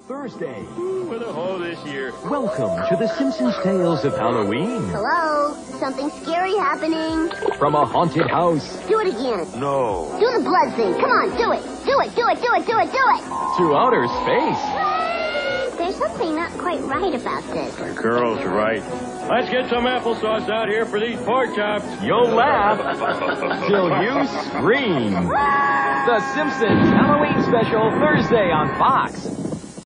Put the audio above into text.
Thursday. With a hole this year. Welcome to the Simpsons Tales of Halloween. Hello? Something scary happening. From a haunted house. Do it again. No. Do the blood thing. Come on, do it. Do it, do it, do it, do it, do it. To outer space. There's something not quite right about this. The girl's right. Let's get some applesauce out here for these pork chops. You'll laugh till you scream. The Simpsons Halloween Special, Thursday on Fox.